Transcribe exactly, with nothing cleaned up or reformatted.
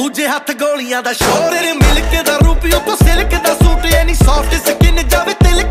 ਦੂਜੇ ਹੱਥ ਗੋਲੀਆਂ ਦਾ ਸ਼ੋਰ। ਤੇਰੇ ਮਿਲਕ ਦਾ ਰੂਪ ਉਤੋਂ ਸਿਲਕ ਦਾ ਸੂਟ, ਐਨੀ ਸੌਫਟ ਸਕਿਨ ਜਾਵੇ